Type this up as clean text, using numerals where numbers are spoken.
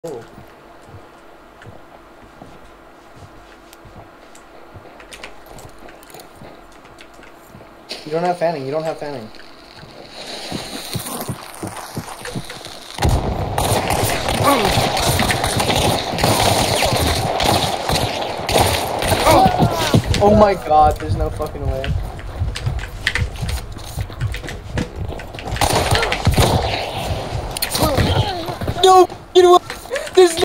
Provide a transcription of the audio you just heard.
Oh. You don't have fanning, you don't have fanning. Oh my god, there's no fucking way.